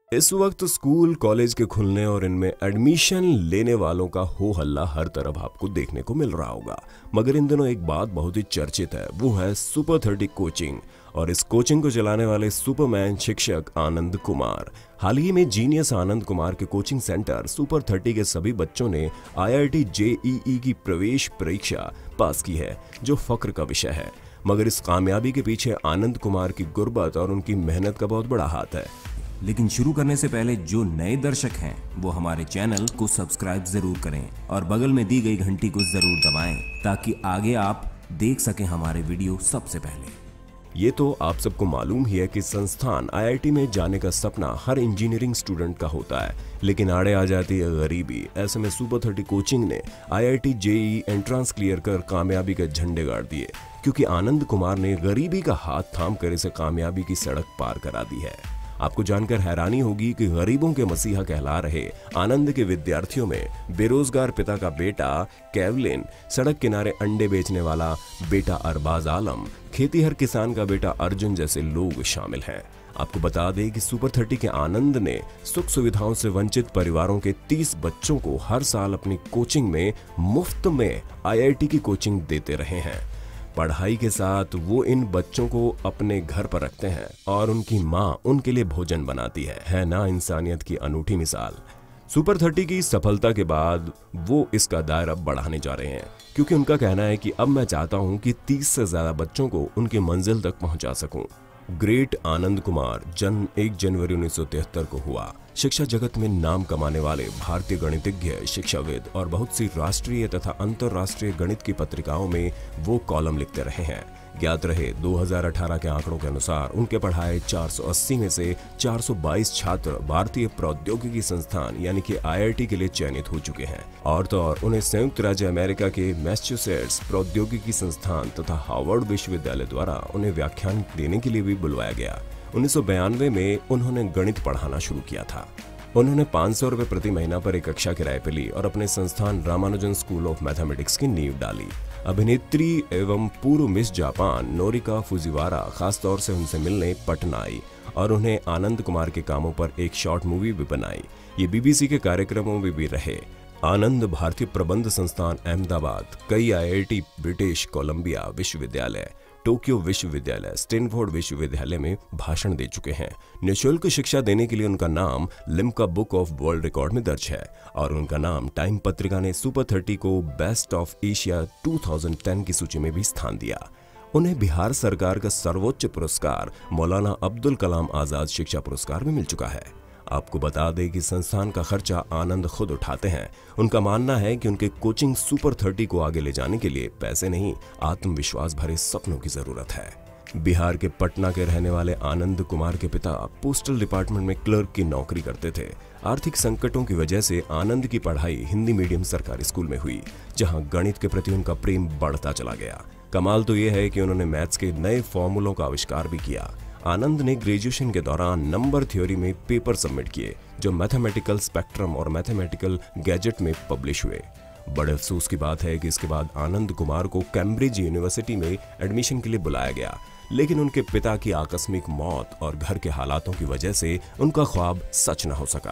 इस वक्त school college के खुलने और इनमें एडमिशन लेने वालों का हो हल्ला हर तरफ आपको देखने को मिल रहा होगा। मगर इन दिनों एक बात बहुत ही चर्चित है, वो है सुपर 30 कोचिंग। और इस कोचिंग को चलाने वाले सुपरमैन शिक्षक आनंद कुमार। हाल ही में जीनियस आनंद कुमार के कोचिंग सेंटर सुपर 30 के सभी बच्चों ने IIT JEE की प्रवेश परीक्षा पास की है, जो फख्र का विषय है। मगर इस कामयाबी के पीछे आनंद कुमार की गुर्बत और उनकी मेहनत का बहुत बड़ा हाथ है। लेकिन शुरू करने से पहले जो नए दर्शक हैं वो हमारे चैनल को सब्सक्राइब जरूर करें और बगल में दी गई घंटी को जरूर दबाएं ताकि आगे आप देख सकें हमारे वीडियो सबसे पहले। ये तो आप सबको मालूम ही है कि संस्थान IIT में जाने का सपना हर इंजीनियरिंग स्टूडेंट का होता है, लेकिन आड़े आ जाती है गरीबी। ऐसे में सुपर 30 कोचिंग ने IIT JEE एंट्रेंस क्लियर कर कामयाबी के झंडे गाड़ दिए, क्योंकि आनंद कुमार ने गरीबी का हाथ थाम कर इसे कामयाबी की सड़क पार करा दी है। आपको जानकर हैरानी होगी कि गरीबों के मसीहा कहला रहे आनंद के विद्यार्थियों में बेरोजगार पिता का बेटा केवलिन, सड़क किनारे अंडे बेचने वाला बेटा अरबाज आलम, खेतीहर किसान का बेटा अर्जुन जैसे लोग शामिल हैं। आपको बता दें कि सुपर 30 के आनंद ने सुख सुविधाओं से वंचित परिवारों के 30 बच्चों को हर साल अपनी कोचिंग में मुफ्त में IIT की कोचिंग देते रहे हैं। पढ़ाई के साथ वो इन बच्चों को अपने घर पर रखते हैं और उनकी माँ उनके लिए भोजन बनाती है ना इंसानियत की अनूठी मिसाल। सुपर 30 की सफलता के बाद वो इसका दायरा बढ़ाने जा रहे हैं, क्योंकि उनका कहना है कि अब मैं चाहता हूं कि 30 से ज्यादा बच्चों को उनकी मंजिल तक पहुंचा सकूं। ग्रेट आनंद कुमार जन्म 1 जनवरी 1973 को हुआ। शिक्षा जगत में नाम कमाने वाले भारतीय गणितज्ञ, शिक्षाविद और बहुत सी राष्ट्रीय तथा अंतर्राष्ट्रीय गणित की पत्रिकाओं में वो कॉलम लिखते रहे हैं। ज्ञात रहे 2018 के आंकड़ों के अनुसार उनके पढ़ाए 480 में से 422 छात्र भारतीय प्रौद्योगिकी संस्थान यानी कि IIT के लिए चयनित हो चुके हैं। और तो और उन्हें संयुक्त राज्य अमेरिका के मैसेच्यूसेट्स प्रौद्योगिकी संस्थान तथा हार्वर्ड विश्वविद्यालय द्वारा उन्हें व्याख्यान देने के लिए भी बुलवाया गया। 1992 में उन्होंने गणित पढ़ाना शुरू किया था। उन्होंने 500 रुपए प्रति महीना पर एक कक्षा किराए पर ली और अपने संस्थान रामानुजन स्कूल ऑफ मैथमेटिक्स की नींव डाली। अभिनेत्री एवं पूर्व मिस जापान नोरिका फुजिवारा खासतौर से उनसे मिलने पटना आई और उन्हें आनंद कुमार के कामों पर एक शॉर्ट मूवी भी बनाई। ये BBC के कार्यक्रमों में भी रहे। आनंद भारतीय प्रबंध संस्थान अहमदाबाद, कई IIT, ब्रिटिश कोलंबिया विश्वविद्यालय, टोक्यो विश्वविद्यालय, स्टैनफोर्ड विश्वविद्यालय में भाषण दे चुके हैं। निःशुल्क शिक्षा देने के लिए उनका नाम Limca book of world record में दर्ज है और उनका नाम टाइम पत्रिका ने सुपर 30 को बेस्ट ऑफ एशिया 2010 की सूची में भी स्थान दिया। उन्हें बिहार सरकार का सर्वोच्च पुरस्कार मौलाना अब्दुल कलाम आजाद शिक्षा पुरस्कार भी मिल चुका है। आपको बता दें कि संस्थान का खर्चा आनंद खुद उठाते हैं। उनका मानना है कि उनके कोचिंग सुपर 30 को आगे ले जाने के लिए पैसे नहीं, आत्मविश्वास भरे सपनों की जरूरत है। बिहार के पटना के रहने वाले आनंद कुमार के पिता पोस्टल डिपार्टमेंट में क्लर्क की नौकरी करते थे। आर्थिक संकटों की वजह से आनंद की पढ़ाई हिंदी मीडियम सरकारी स्कूल में हुई, जहां गणित के प्रति उनका प्रेम बढ़ता चला गया। कमाल तो यह है कि उन्होंने मैथ्स के नए फॉर्मूलों का आविष्कार भी किया। आनंद ने ग्रेजुएशन के दौरान नंबर थ्योरी में पेपर सबमिट किए, जो मैथमेटिकल स्पेक्ट्रम और मैथमेटिकल गैजेट में पब्लिश हुए। बड़े अफसोस की बात है कि इसके बाद आनंद कुमार को कैम्ब्रिज यूनिवर्सिटी में एडमिशन के लिए बुलाया गया, लेकिन उनके पिता की आकस्मिक मौत और घर के हालातों की वजह से उनका ख्वाब सच न हो सका।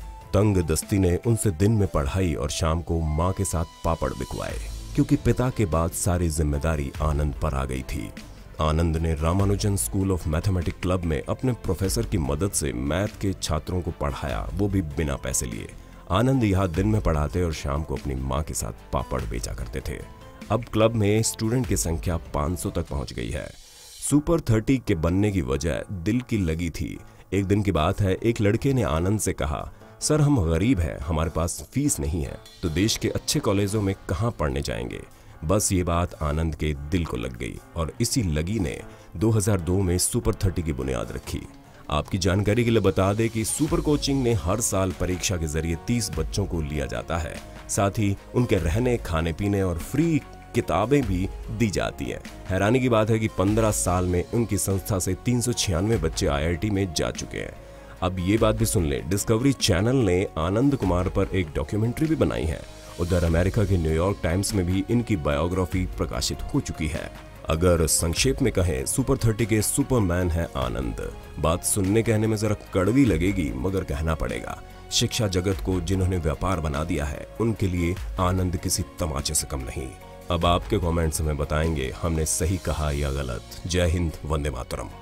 तंग दस्ती ने उनसे दिन में पढ़ाई और शाम को माँ के साथ पापड़ बिकवाए, क्योंकि पिता के बाद सारी जिम्मेदारी आनंद पर आ गई थी। आनंद ने Ramanujan school of mathematics club में अपने प्रोफेसर की मदद से मैथ के छात्रों को पढ़ाया, वो भी बिना पैसे लिए। आनंद यहाँ दिन में पढ़ाते और शाम को अपनी माँ के साथ पापड़ बेचा करते थे। अब क्लब में स्टूडेंट की संख्या 500 तक पहुंच गई है। सुपर 30 के बनने की वजह दिल की लगी थी। एक दिन की बात है, एक लड़के ने आनंद से कहा, सर हम गरीब हैं, हमारे पास फीस नहीं है, तो देश के अच्छे कॉलेजों में कहाँ पढ़ने जाएंगे। बस ये बात आनंद के दिल को लग गई और इसी लगी ने 2002 में सुपर 30 की बुनियाद रखी। आपकी जानकारी के लिए बता दें कि सुपर कोचिंग ने हर साल परीक्षा के जरिए 30 बच्चों को लिया जाता है। साथ ही उनके रहने, खाने पीने और फ्री किताबें भी दी जाती हैं। हैरानी की बात है कि 15 साल में उनकी संस्था से 396 बच्चे IIT में जा चुके हैं। अब ये बात भी सुन ले, डिस्कवरी चैनल ने आनंद कुमार पर एक डॉक्यूमेंट्री भी बनाई है। उधर अमेरिका के न्यूयॉर्क टाइम्स में भी इनकी बायोग्राफी प्रकाशित हो चुकी है। अगर संक्षेप में कहें, सुपर 30 के सुपरमैन है आनंद। बात सुनने कहने में जरा कड़वी लगेगी, मगर कहना पड़ेगा। शिक्षा जगत को जिन्होंने व्यापार बना दिया है, उनके लिए आनंद किसी तमाचे से कम नहीं। अब आपके कमेंट्स हमें बताएंगे हमने सही कहा या गलत। जय हिंद, वंदे मातरम।